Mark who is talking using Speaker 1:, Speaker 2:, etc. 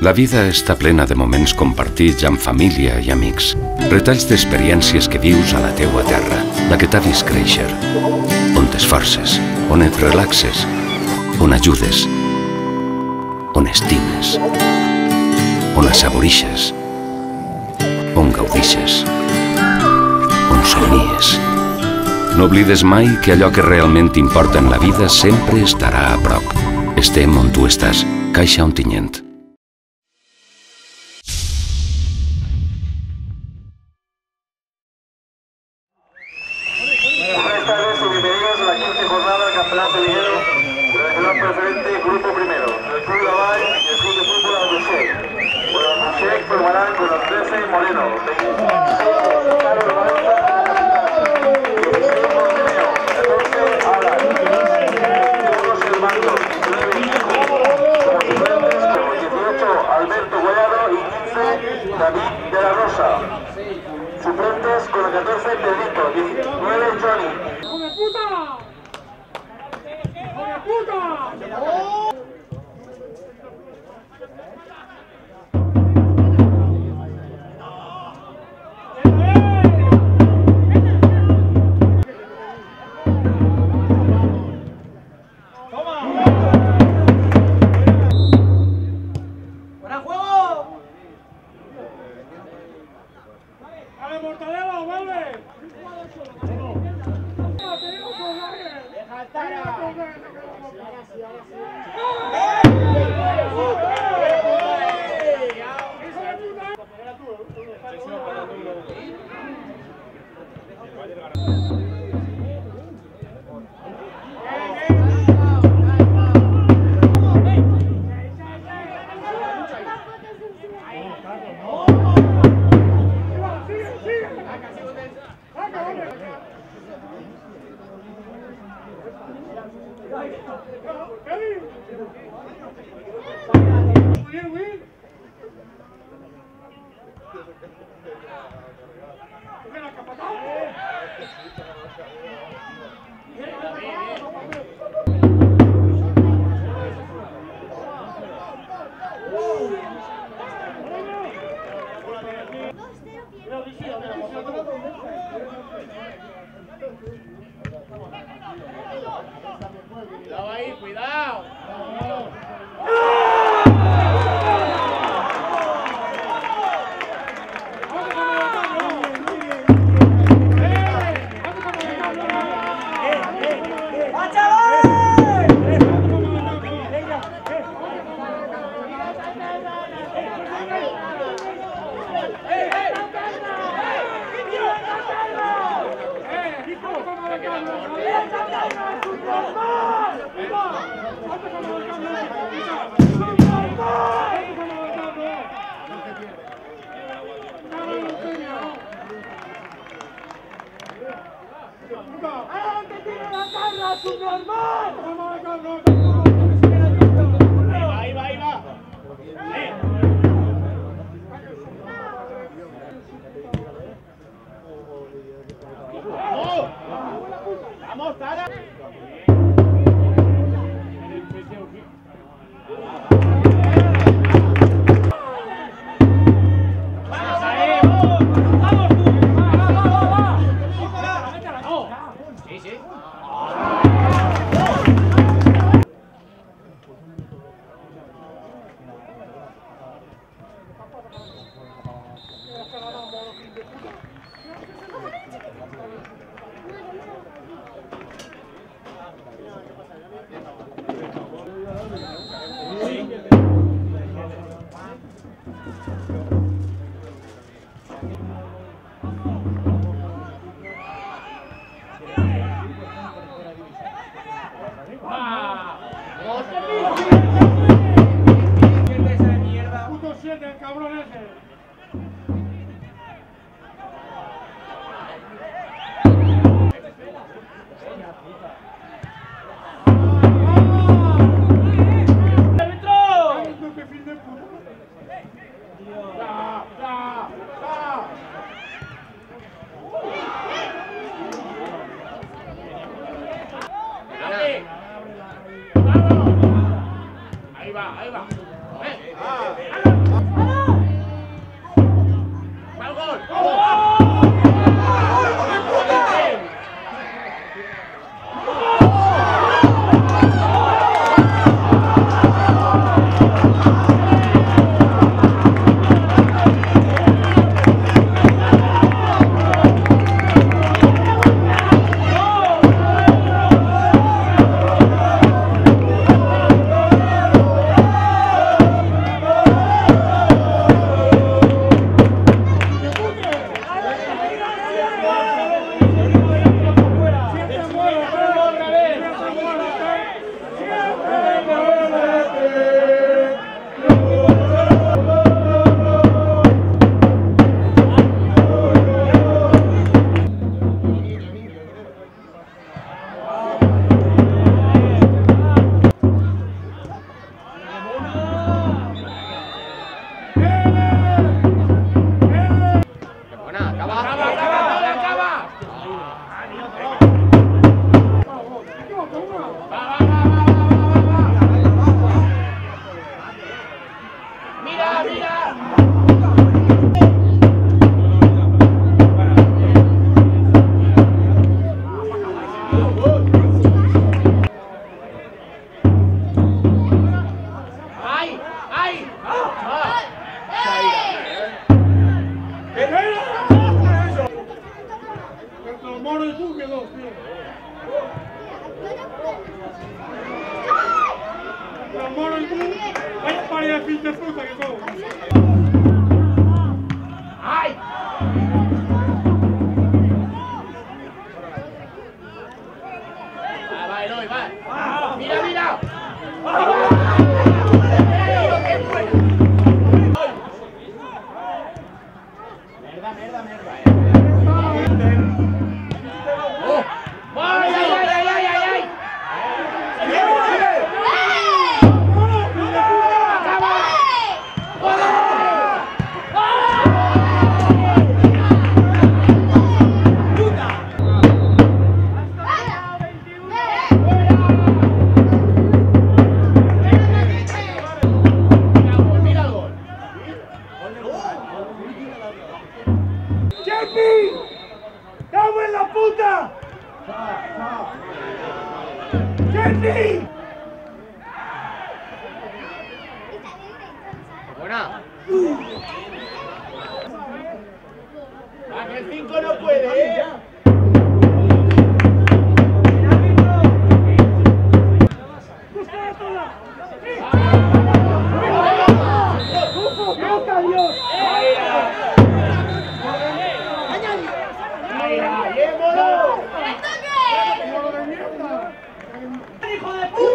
Speaker 1: La vida està plena de moments compartits amb família i amics. Retalls d'experiències que vius a la teua terra, la que t'ha vist créixer. On t'esforces, on et relaxes, on ajudes, on estimes, on assaborixes, on gaudixes, on somnies. No oblides mai que allò que realment t'importa en la vida sempre estarà a prop. Estem on tu estàs, Caixa Ontinyent.
Speaker 2: Buenas tardes y bienvenidos a la 15ª jornada del Campeonato Liguero Regional Preferente Grupo Primero, del Club Vall y el Club de Fútbol Albuixech. Bueno, Albuixech formarán con los 13 Moreno, 26 Carlos Balanza, 16 Montenegro, 14 Alan, 21 Servando, 19 Hijo, como suplentes con 18 Alberto Guayado y 15 David de la Rosa. Suplentes con el 14 Pedrito, 19 Johnny. ¡Hijo de puta! ¡Hijo de puta!
Speaker 3: Cuidado ahí, cuidado. Ahí va, ahí va. ¡Vamos, Tara! Ahí va, ahí va.
Speaker 4: Vaya para el fin de fruta que como.
Speaker 3: ¡Ay! Va, Eloy, va. Mira, mira. Merda. ¡Oh! ¡Ay!
Speaker 4: ¡Cago en la puta! ¡Jenny!
Speaker 3: Buena. A que el 5 no puede, ¿eh?
Speaker 4: ¡Hijo de puta!